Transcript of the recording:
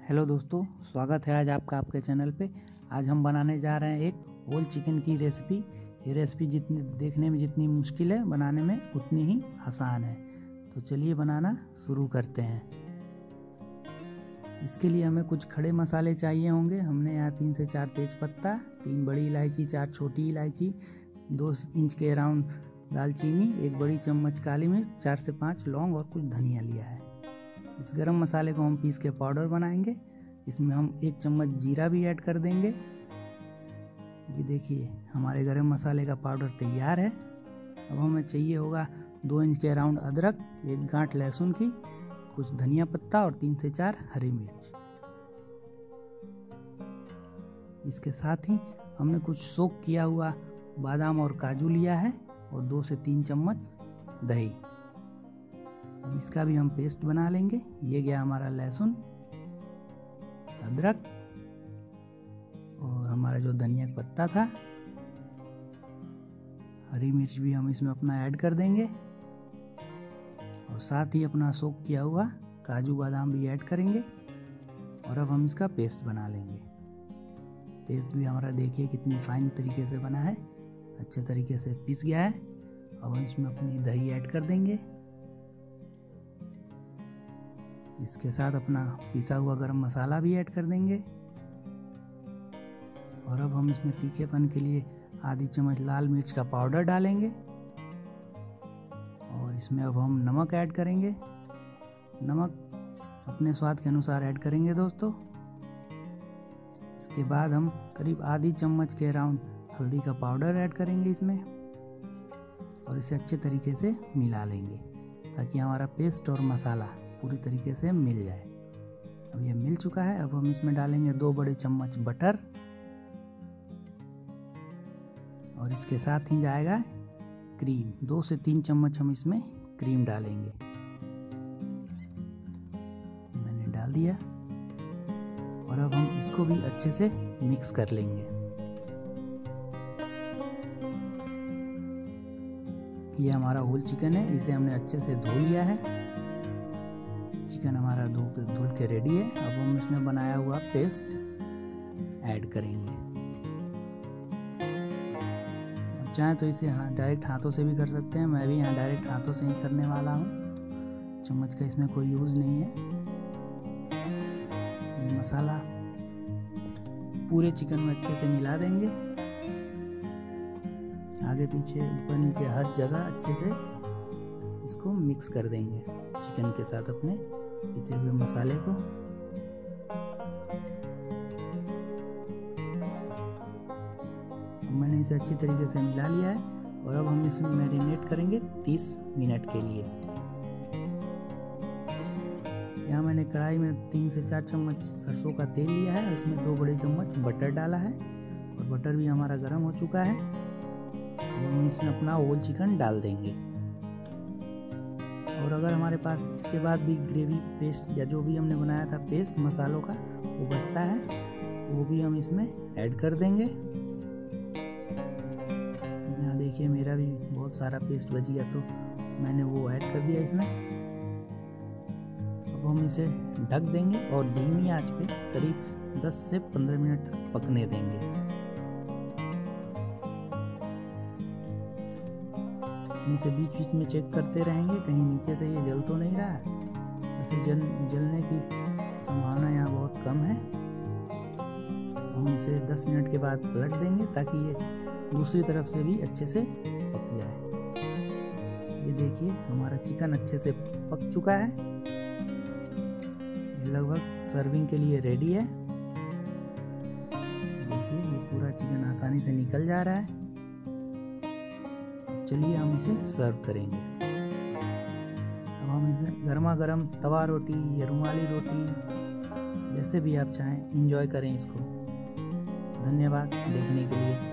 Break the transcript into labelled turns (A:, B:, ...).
A: Hello दोस्तों, स्वागत है आज आपका आपके चैनल पे। आज हम बनाने जा रहे हैं एक होल चिकन की रेसिपी। ये रेसिपी जितनी देखने में जितनी मुश्किल है, बनाने में उतनी ही आसान है। तो चलिए बनाना शुरू करते हैं। इसके लिए हमें कुछ खड़े मसाले चाहिए होंगे। हमने यहाँ 3 से 4 तेज पत्ता, 3 बड़ी इलायची, 4 छोटी इलायची, 2 इंच के अराउंड दालचीनी, 1 बड़ी चम्मच काली मिर्च, 4 से 5 लौंग और कुछ धनिया लिया है। इस गरम मसाले को हम पीस के पाउडर बनाएंगे। इसमें हम 1 चम्मच जीरा भी ऐड कर देंगे। ये देखिए हमारे गरम मसाले का पाउडर तैयार है। अब हमें चाहिए होगा 2 इंच के अराउंड अदरक, 1 गांठ लहसुन की, कुछ धनिया पत्ता और 3 से 4 हरी मिर्च। इसके साथ ही हमने कुछ सोक किया हुआ बादाम और काजू लिया है और 2 से 3 चम्मच दही। अब इसका भी हम पेस्ट बना लेंगे। ये गया हमारा लहसुन, अदरक और हमारा जो धनिया का पत्ता था, हरी मिर्च भी हम इसमें अपना ऐड कर देंगे और साथ ही अपना सोक किया हुआ काजू बादाम भी ऐड करेंगे। और अब हम इसका पेस्ट बना लेंगे। पेस्ट भी हमारा देखिए कितनी फाइन तरीके से बना है, अच्छे तरीके से पिस गया है। अब हम इसमें अपनी दही ऐड कर देंगे। इसके साथ अपना पिसा हुआ गरम मसाला भी ऐड कर देंगे। और अब हम इसमें तीखेपन के लिए आधी चम्मच लाल मिर्च का पाउडर डालेंगे और इसमें अब हम नमक ऐड करेंगे। नमक अपने स्वाद के अनुसार ऐड करेंगे दोस्तों। इसके बाद हम करीब आधी चम्मच के अराउंड हल्दी का पाउडर ऐड करेंगे इसमें और इसे अच्छे तरीके से मिला लेंगे ताकि हमारा पेस्ट और मसाला पूरी तरीके से मिल जाए। अब ये मिल चुका है। अब हम इसमें डालेंगे 2 बड़े चम्मच बटर और इसके साथ ही जाएगा क्रीम। 2 से 3 चम्मच हम इसमें क्रीम डालेंगे। मैंने डाल दिया और अब हम इसको भी अच्छे से मिक्स कर लेंगे। ये हमारा होल चिकन है, इसे हमने अच्छे से धो लिया है। चिकन हमारा धुल के रेडी है। अब हम इसमें बनाया हुआ पेस्ट ऐड करेंगे। अब चाहे तो इसे डायरेक्ट हाथों से भी कर सकते हैं। मैं भी यहाँ डायरेक्ट हाथों से ही करने वाला हूँ, चम्मच का इसमें कोई यूज़ नहीं है। ये मसाला पूरे चिकन में अच्छे से मिला देंगे, आगे पीछे ऊपर नीचे हर जगह अच्छे से इसको मिक्स कर देंगे चिकन के साथ अपने पिसे हुए मसाले को। मैंने इसे अच्छी तरीके से मिला लिया है और अब हम इसमें मैरिनेट करेंगे 30 मिनट के लिए। यहाँ मैंने कढ़ाई में 3 से 4 चम्मच सरसों का तेल लिया है और इसमें 2 बड़े चम्मच बटर डाला है और बटर भी हमारा गर्म हो चुका है। हम इसमें अपना होल चिकन डाल देंगे और अगर हमारे पास इसके बाद भी ग्रेवी पेस्ट या जो भी हमने बनाया था पेस्ट मसालों का वो बचता है, वो भी हम इसमें ऐड कर देंगे। यहाँ देखिए मेरा भी बहुत सारा पेस्ट बच गया तो मैंने वो ऐड कर दिया इसमें। अब हम इसे ढक देंगे और धीमी आंच पे करीब 10 से 15 मिनट तक पकने देंगे। इसे बीच बीच में चेक करते रहेंगे कहीं नीचे से ये जल तो नहीं रहा है। वैसे जलने की संभावना यहाँ बहुत कम है। हम इसे 10 मिनट के बाद पलट देंगे ताकि ये दूसरी तरफ से भी अच्छे से पक जाए। ये देखिए हमारा चिकन अच्छे से पक चुका है। ये लगभग सर्विंग के लिए रेडी है। देखिए ये पूरा चिकन आसानी से निकल जा रहा है। चलिए हम इसे सर्व करेंगे। अब हम इसमें गर्मा गर्म तवा रोटी या रुमाली रोटी जैसे भी आप चाहें एंजॉय करें इसको। धन्यवाद देखने के लिए।